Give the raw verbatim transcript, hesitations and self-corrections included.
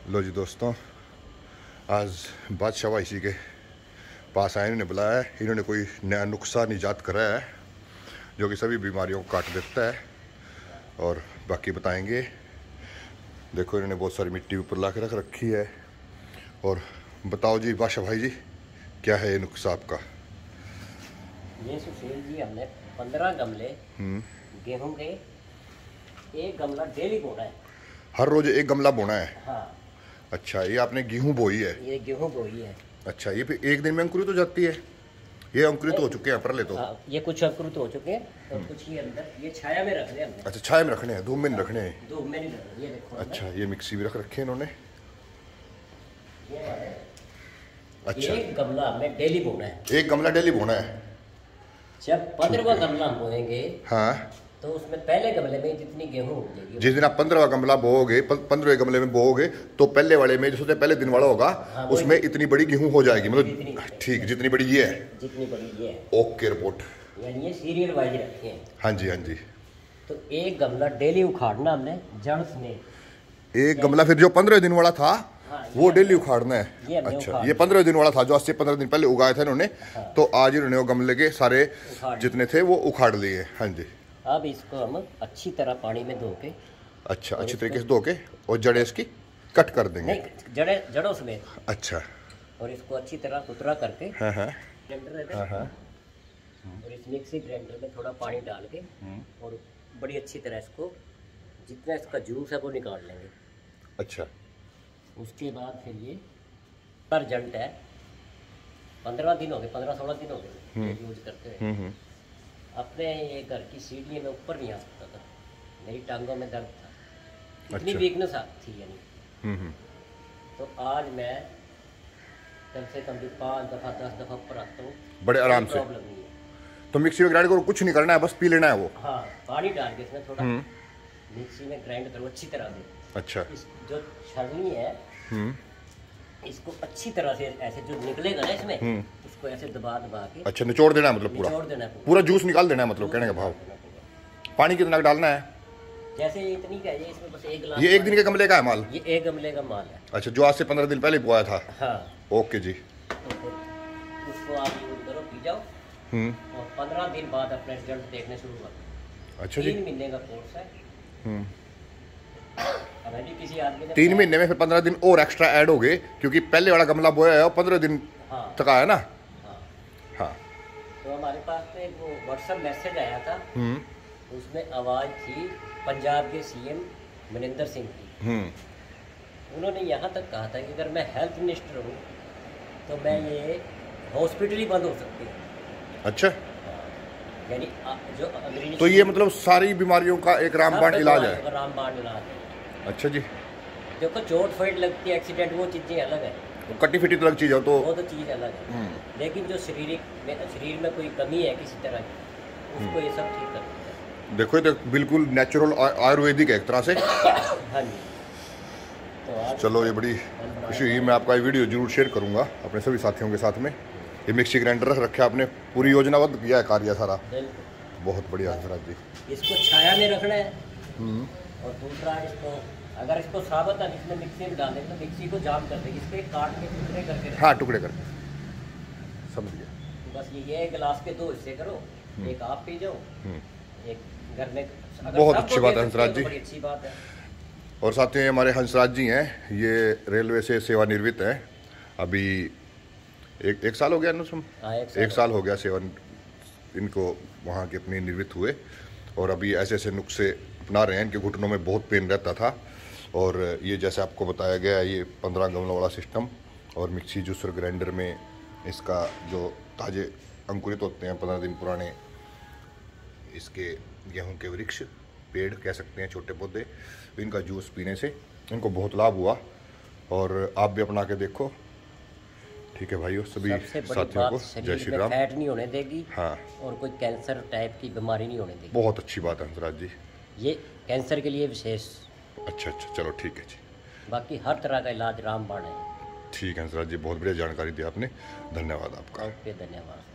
लो जी दोस्तों, आज बादशाह भाई जी के पास आए, इन्होंने बुलाया है। इन्होंने कोई नया नुस्खा निजात कराया है जो कि सभी बीमारियों को काट देता है और बाकी बताएंगे। देखो इन्होंने बहुत सारी मिट्टी ऊपर ला के रख रखी है। और बताओ जी बादशाह भाई जी, क्या है ये नुस्खा आपका? ये सुशील जी, हमने पंद्रह गमले गेहूं के, एक गमला डेली बोना है। हर रोज एक गमला बोना है? हाँ। अच्छा, ये आपने गेहूं बोई है? ये गेहूं बोई है। अच्छा, ये फिर एक दिन में अंकुरित हो जाती है? ये अंकुरित हो चुके हैं परले तो? हाँ, ये कुछ अंकुरित हो चुके हैं और कुछ ही अंदर ये छाया में रखने हैं। अच्छा, छाया में रखने हैं, धूप में नहीं रखने हैं? धूप में नहीं रखने। ये देखो। अच्छा, ये मिक्सी भी रख रखे हैं इन्होंने। अच्छा, एक गमला हमें डेली बोना है। एक गमला डेली बोना है? जब पंद्रहवा गमला हम बोएंगे, हाँ, तो उसमें पहले गमले में जितनी गेहूं हो जाएगी। जिस दिन आप पंद्रहवा गमला बोओगे, पंद्रह गमले में बोओगे, तो पहले वाले में जो पहले दिन वाला होगा, हाँ, उसमें इतनी बड़ी गेहूं हो जाएगी। मतलब ठीक, जितनी बड़ी ये है, जितनी बड़ी ये है। ओके रिपोर्ट, यानी ये सीरियल वाइज रखे हैं। हाँ जी, हाँ जी। तो एक गमला डेली उखाड़ना हमने जड़ समेत। एक गमला फिर जो पंद्रह दिन वाला था, हाँ, वो डेली उखाड़ना है? ये अच्छा, ये पंद्रह दिन वाला था जो आज से पंद्रह दिन पहले उगाए थे इन्होंने। हाँ। तो आज इन्होंने वो गमले के सारे जितने थे वो उखाड़ लिए। हाँ जी। अब इसको हम अच्छी तरह पानी में धो के, अच्छा, अच्छी तरीके से धो के और जड़े इसकी कट कर देंगे? नहीं, जड़े जड़ों समेत। अच्छा। और इसको अच्छी तरह कुतरा करके, हाँ हाँ, ग्राइंडर, हाँ हाँ, और इस मिक्सी ग्राइंडर में थोड़ा पानी डाल के और बड़ी अच्छी तरह इसको, जितना इसका जूस है वो निकाल लेंगे। अच्छा। उसके बाद फिर ये अर्जेंट है, पंद्रह दिन हो गए, पंद्रह सोलह दिन हो गए यूज करते हुए। अपने ये घर की सीढ़ी में ऊपर नहीं आ सकता था, मेरी टांगों में दर्द था, इतनी वीकनेस थी यानी। तो आज मैं कम से कम भी पाँच दफा दस दफा ऊपर आता हूँ, बड़े आराम से। प्रॉब्लम नहीं है। तो मिक्सी में ग्राइंड करो, कुछ नहीं करना है, बस पी लेना है वो? हाँ, पानी डाल के इसमें थोड़ा मिक्सी में ग्राइंड करो अच्छी तरह से। अच्छा। इस जो छलनी है, इसको अच्छी तरह से ऐसे जो निकलेगा ना इसमें, इसको ऐसे दबा दबा के, अच्छा, निचोड़ देना है, मतलब पूरा निचोड़ देना है, पूरा जूस निकाल देना है, मतलब कहने का भाव। पानी कितना डालना है? जैसे इतनी का है, इसमें बस एक गिलास। ये एक दिन के गमले का है माल? ये एक गमले का माल है। अच्छा, जो आज से पंद्रह दिन पहले बोया था? हाँ। ओके जी। तो उसको आप यूज करो, पी जाओ, और पंद्रह दिन बाद अपने रिजल्ट देखने शुरू करो। अच्छा जी। तीन महीने का कोर्स है। किसी आदमी ने तीन महीने में फिर पंद्रह दिन और एक्स्ट्रा ऐड हो गए, क्योंकि पहले वाला गमला बोया है और पंद्रह दिन तक आया ना। हाँ, हाँ। तो हमारे पास तो एक वो व्हाट्सएप मैसेज आया था, उसमें आवाज थी पंजाब के सीएम मनिंदर सिंह की। उन्होंने यहाँ तक कहा था कि अगर मैं हेल्थ मिनिस्टर हूँ तो मैं ये हॉस्पिटल ही बंद हो सकती है। अच्छा। यानी जो अंग्रेजी, तो ये मतलब सारी बीमारियों का एक रामबाण इलाज है? रामबाण इलाज है। अच्छा जी। देखो, चोट फेट लगती है, एक्सीडेंट, वो चीजें अलग है, कटी फिटी तो अलग चीज है, तो वो तो चीज अलग है। लेकिन जो शारीरिक में, शरीर में कोई कमी है किसी तरह की, उसको ये सब ठीक करता है। देखो ये तो बिल्कुल नेचुरल आयुर्वेदिक है एक तरह से। हाँ जी। तो चलो, ये बड़ी खुशी हुई। मैं आपका ये वीडियो जरूर शेयर करूंगा अपने सभी साथियों के साथ में। ये मिक्सी ग्राइंडर रख रखा आपने, पूरी योजनाबद्ध किया है कार्य सारा, बहुत बढ़िया हंसराज जी। इसको छाया में रखना है, और दूसरा इसको, अगर इसको साबुत है इसमें मिक्सी में डाल दें तो मिक्सी को जाम कर देंगे, इसके काट के टुकड़े करके। हाँ, टुकड़े करके, समझ गया। बस ये ये गिलास के दो हिस्से करो, एक आप पी जाओ, एक घर में। बहुत अच्छी बात है हंसराज जी, बड़ी अच्छी बात है। और साथियों, हमारे हंसराज जी हैं, ये रेलवे से सेवानिवृत्त हैं अभी। एक एक साल हो गया ना, एक, एक साल हो गया सेवा इनको वहाँ के अपनी निवृत्त हुए, और अभी ऐसे ऐसे नुस्खे अपना रहे हैं। इनके घुटनों में बहुत पेन रहता था, और ये जैसे आपको बताया गया, ये पंद्रह गमलों वाला सिस्टम, और मिक्सी जूसर ग्राइंडर में इसका जो ताज़े अंकुरित होते हैं पंद्रह दिन पुराने इसके गेहूं के वृक्ष, पेड़ कह सकते हैं, छोटे पौधे, इनका जूस पीने से इनको बहुत लाभ हुआ। और आप भी अपना के देखो, ठीक है भाइयों, सभी साथियों को जय श्री राम। फैट नहीं होने देगी, हाँ, और कोई कैंसर टाइप की बीमारी नहीं होने देगी। बहुत अच्छी बात है हंसराज जी, ये कैंसर के लिए विशेष। अच्छा अच्छा, चलो ठीक है जी। बाकी हर तरह का इलाज रामबाण है। ठीक है हंसराज जी, बहुत बढ़िया जानकारी दी आपने, धन्यवाद आपका। ओके, धन्यवाद।